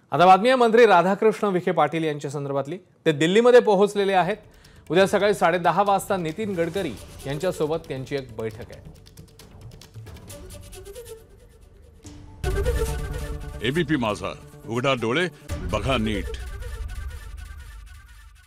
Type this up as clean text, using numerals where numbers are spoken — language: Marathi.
आता बातमी आहे मंत्री राधाकृष्ण विखे पाटील यांच्या संदर्भातली। ते दिल्लीमध्ये पोहोचलेले आहेत। उद्या सकाळी 10:30 वाजता नितीन गडकरी यांच्यासोबत त्यांची एक बैठक आहे। एबीपी माझा, उघडा डोळे बघा नीट।